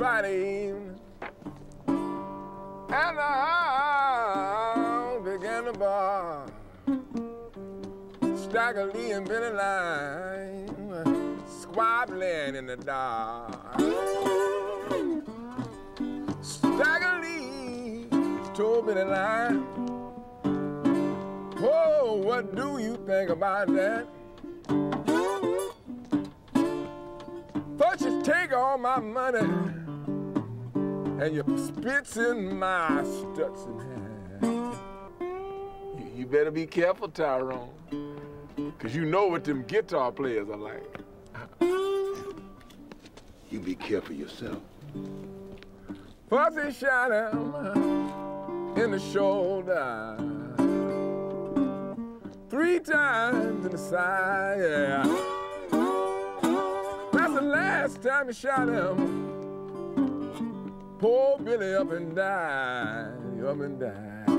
Friday evening, and the house began to bar. Stagger Lee and Billy Line squabbling in the dark. Stagger Lee told Billy Line, "Oh, what do you think about that? First you take all my money and you spits in my Stetson hat. You better be careful, Tyrone, because you know what them guitar players are like." You be careful yourself. First he shot him in the shoulder, 3 times in the side, yeah. That's the last time he shot him. Poor Billy up and died, up and died.